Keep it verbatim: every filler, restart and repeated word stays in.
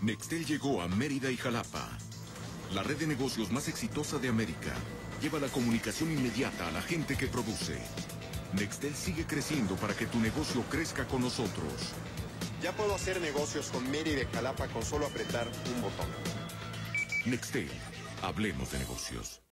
Nextel llegó a Mérida y Jalapa. La red de negocios más exitosa de América lleva la comunicación inmediata a la gente que produce. Nextel sigue creciendo para que tu negocio crezca con nosotros. Ya puedo hacer negocios con Mérida y Jalapa con solo apretar un botón. Nextel, hablemos de negocios.